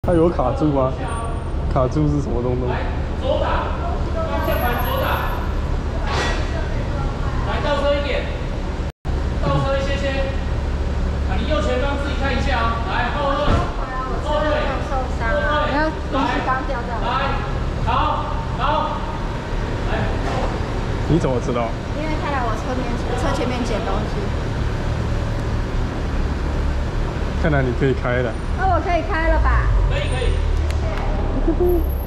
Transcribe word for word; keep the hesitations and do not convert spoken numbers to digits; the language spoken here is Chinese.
它有卡住吗？卡住是什么东东？ 左打，方向盘左打。来倒车一点，倒车一些些。啊，你右前方自己看一下啊。来后退，后退， 受伤啊！你要东西刚掉掉。 来，好，好，来。 你怎么知道？ 因为他来我车面车前面捡东西。 看来你可以开了。 那我可以开了吧？ 可以可以。 谢谢。